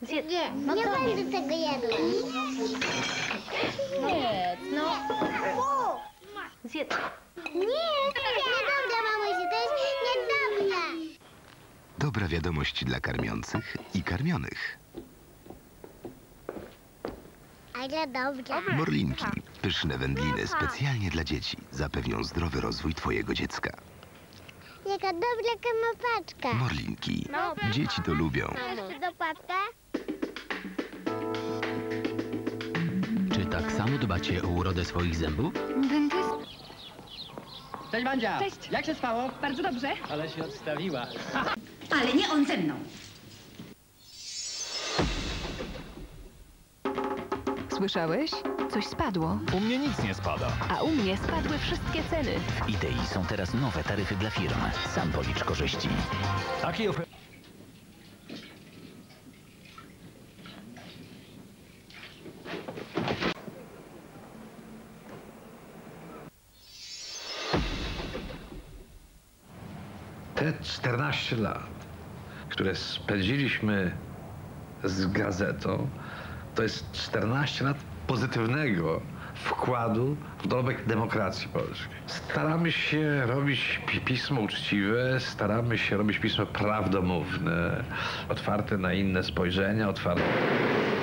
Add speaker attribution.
Speaker 1: Nie, nie będę tego jadła.
Speaker 2: Nie, no. Zjedz.
Speaker 1: Niedobra, mamusiu, to jest niedobra.
Speaker 3: Dobra wiadomość dla karmiących i karmionych.
Speaker 1: Ale dobra.
Speaker 3: Morlinki, pyszne wędliny specjalnie dla dzieci, zapewnią zdrowy rozwój twojego dziecka.
Speaker 1: Jaka dobra kanapeczka.
Speaker 3: Morlinki, dzieci to lubią.
Speaker 1: Jeszcze dopłatkę?
Speaker 4: Czy tak samo dbacie o urodę swoich zębów?
Speaker 5: Cześć, Wandzia!
Speaker 6: Cześć.
Speaker 5: Jak się spało?
Speaker 6: Bardzo dobrze.
Speaker 5: Ale się odstawiła.
Speaker 6: Ale nie on ze mną.
Speaker 7: Słyszałeś? Coś spadło.
Speaker 8: U mnie nic nie spada.
Speaker 7: A u mnie spadły wszystkie ceny.
Speaker 4: W Idei są teraz nowe taryfy dla firm. Sam policz korzyści.
Speaker 8: Takiej oferty.
Speaker 9: Te 14 lat, które spędziliśmy z gazetą, to jest 14 lat pozytywnego wkładu w dorobek demokracji polskiej. Staramy się robić pismo uczciwe, staramy się robić pismo prawdomówne, otwarte na inne spojrzenia, otwarte...